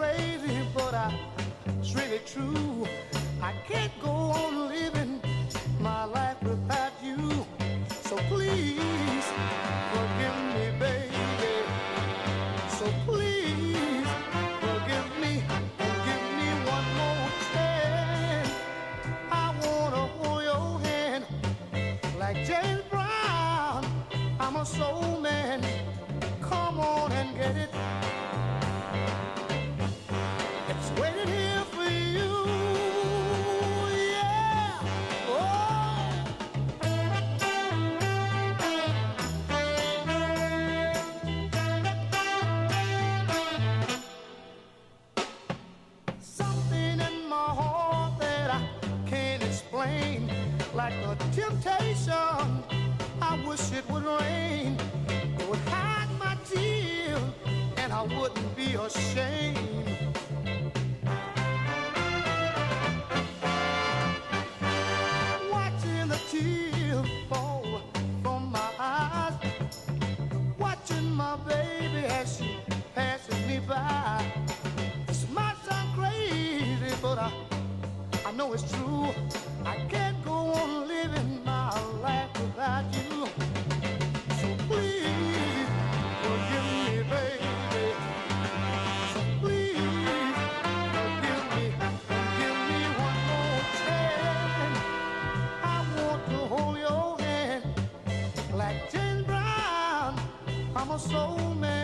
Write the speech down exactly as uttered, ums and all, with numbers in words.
crazy, but I, it's really true. I can't go on living my life without you. So please forgive me, baby. So please forgive me and give me one more chance. I wanna hold your hand like James Brown. I'm a soul man. Come on and get it. It's waiting here for you. Yeah. Oh. Something in my heart that I can't explain, like a temptation. I wish it would rain. It would hide my tears, and I wouldn't be ashamed. Watching the tears fall from my eyes, watching my baby as she passes me by. This might sound crazy, but I, I know it's true. I can't go on living my life without you. So please forgive me, baby. So please forgive me and give me one more chance. I want to hold your hand like James Brown. I'm a soul man.